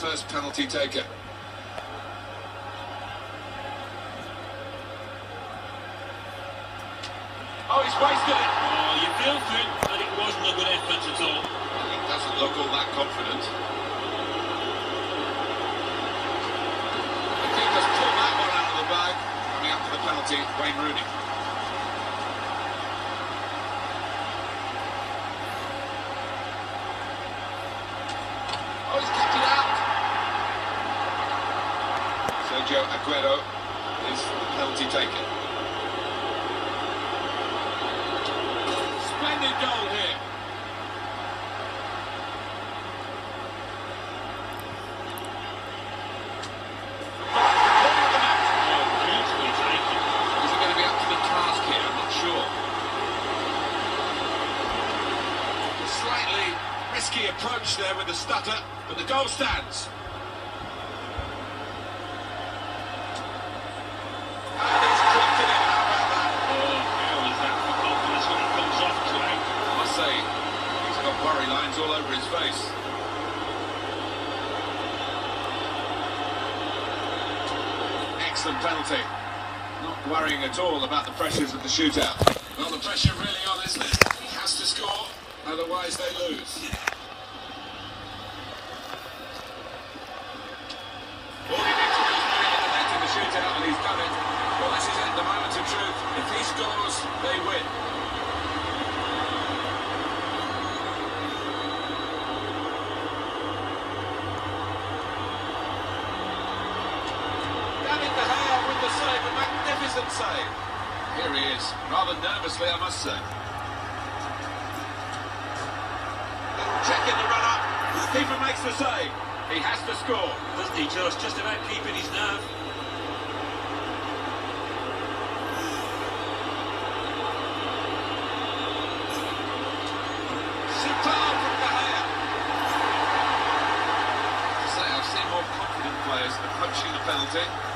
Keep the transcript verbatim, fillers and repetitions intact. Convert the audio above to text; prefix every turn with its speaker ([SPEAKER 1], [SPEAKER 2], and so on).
[SPEAKER 1] first penalty taken. Oh, he's wasted it.
[SPEAKER 2] Oh, you feel for it, but it wasn't a good effort at all.
[SPEAKER 1] He doesn't look all that confident. The keeper's pulled that one out of the bag. Coming up to the penalty, Wayne Rooney. Oh, he's kept it out. Sergio Aguero is the penalty taken. Splendid goal here.
[SPEAKER 2] Oh, beautifully taken.
[SPEAKER 1] Is he going to be up to the task here? I'm not sure. A slightly risky approach there with the stutter, but the goal stands. And he's dropped it in. How about that?
[SPEAKER 2] Oh, how is that for confidence when it comes off to him?
[SPEAKER 1] I must say, he's got worry lines all over his face. Excellent penalty. Not worrying at all about the pressures of the shootout. Well, the pressure really on, isn't it? He has to score, otherwise they lose. All he needs to do is put it in the net in the shootout, and he's done it. Well, this is it, the moment of truth. If he scores, they win. David De Gea with the save, a magnificent save. Here he is, rather nervously, I must say. Little check in the run-up. The keeper makes the save. He has to score.
[SPEAKER 2] Doesn't he just, just about keeping his nerve?
[SPEAKER 1] Superb from De Gea. Say, I've seen more confident players approaching the penalty.